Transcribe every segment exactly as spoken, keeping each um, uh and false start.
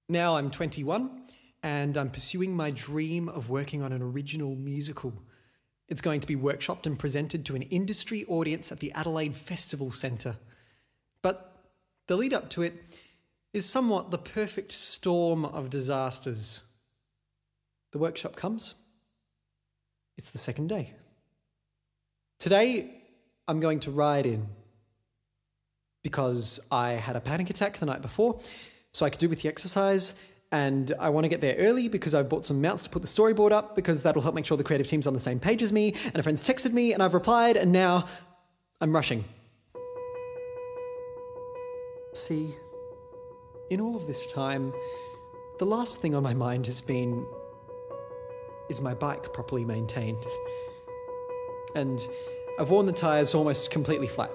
Now I'm twenty-one and I'm pursuing my dream of working on an original musical. It's going to be workshopped and presented to an industry audience at the Adelaide Festival Centre. But the lead up to it is somewhat the perfect storm of disasters. The workshop comes. It's the second day. Today, I'm going to ride in because I had a panic attack the night before, so I could do with the exercise, and I want to get there early because I've bought some mounts to put the storyboard up because that'll help make sure the creative team's on the same page as me, and a friend's texted me and I've replied, and now I'm rushing. See, in all of this time, the last thing on my mind has been, is my bike properly maintained? And I've worn the tyres almost completely flat.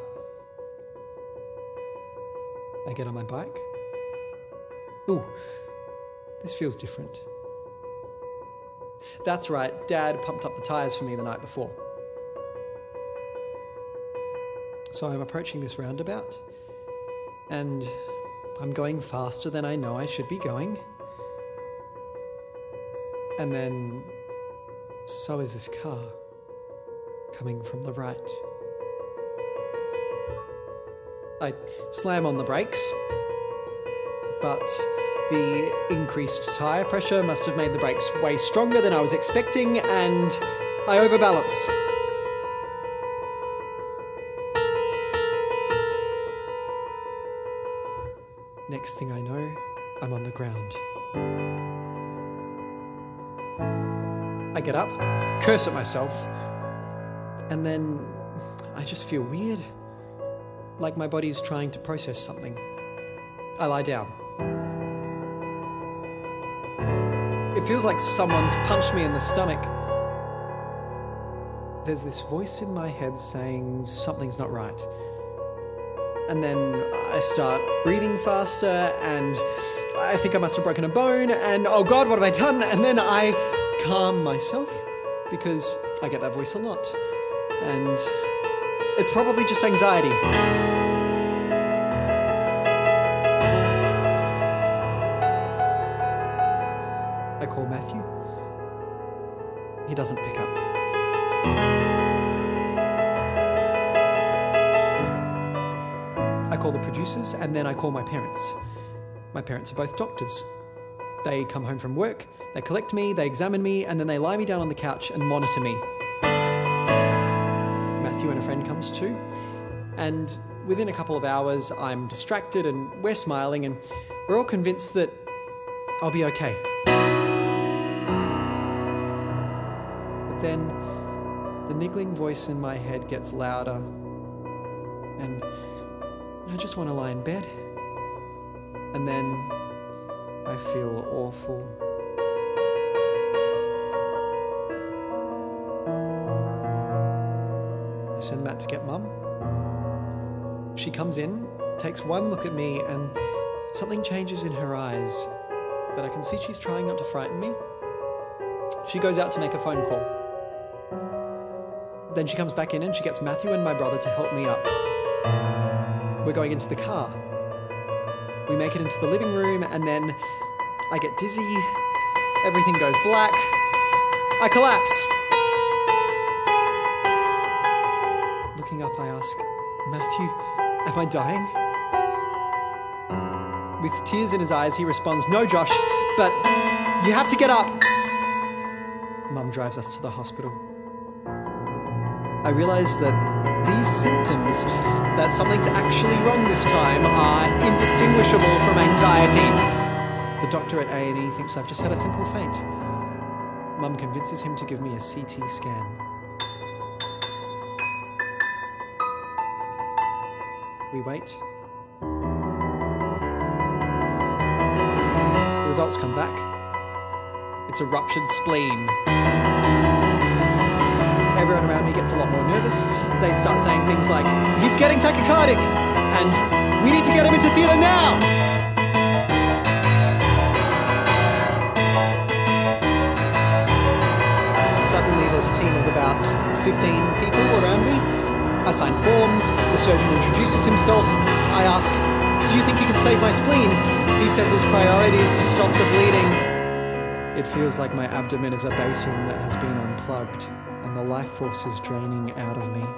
I get on my bike. Ooh, this feels different. That's right, Dad pumped up the tyres for me the night before. So I'm approaching this roundabout, and I'm going faster than I know I should be going. And then, so is this car, coming from the right. I slam on the brakes, but the increased tyre pressure must have made the brakes way stronger than I was expecting, and I overbalance. Next thing I know, I'm on the ground. I get up, curse at myself, and then I just feel weird, like my body's trying to process something. I lie down. It feels like someone's punched me in the stomach. There's this voice in my head saying something's not right. And then I start breathing faster, and I think I must have broken a bone, and oh God, what have I done? And then I calm myself, because I get that voice a lot. And it's probably just anxiety. I call Matthew. He doesn't pick up. I call the producers, and then I call my parents. My parents are both doctors. They come home from work, they collect me, they examine me, and then they lie me down on the couch and monitor me. Matthew and a friend comes too, and within a couple of hours I'm distracted and we're smiling and we're all convinced that I'll be okay. But then the niggling voice in my head gets louder, and I just want to lie in bed. And then I feel awful. I send Matt to get Mum. She comes in, takes one look at me, and something changes in her eyes, but I can see she's trying not to frighten me. She goes out to make a phone call. Then she comes back in and she gets Matthew and my brother to help me up. We're going into the car. We make it into the living room, and then I get dizzy, everything goes black, I collapse. Looking up, I ask, Matthew, am I dying? With tears in his eyes, he responds, no, Josh, but you have to get up. Mum drives us to the hospital. I realise that these symptoms, that something's actually wrong this time, are indistinguishable from anxiety. The doctor at A and E thinks I've just had a simple faint. Mum convinces him to give me a C T scan. We wait. The results come back. It's a ruptured spleen. Everyone around me gets a lot more nervous. They start saying things like, he's getting tachycardic, and we need to get him into theatre now! Suddenly there's a team of about fifteen people around me. I sign forms, the surgeon introduces himself. I ask, do you think you can save my spleen? He says his priority is to stop the bleeding. It feels like my abdomen is a basin that has been unplugged, and the life force is draining out of me.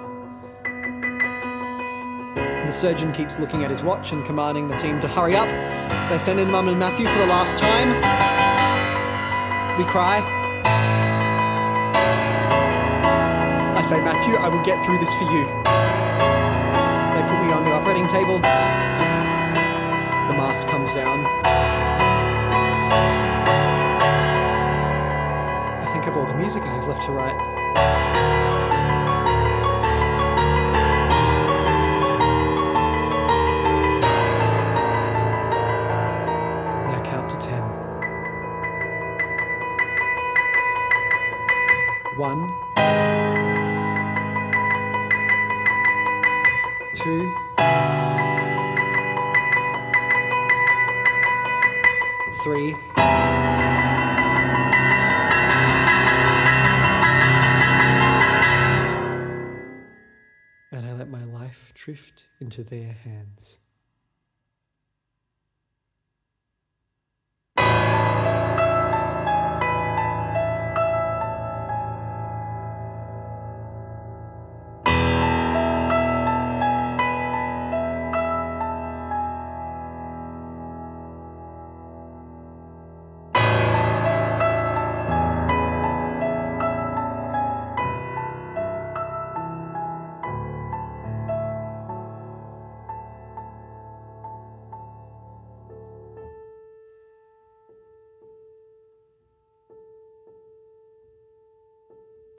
The surgeon keeps looking at his watch and commanding the team to hurry up. They send in Mum and Matthew for the last time. We cry. I say, Matthew, I will get through this for you. They put me on the operating table. The mask comes down. I think of all the music I have left to write. One, two, three, and I let my life drift into their hands.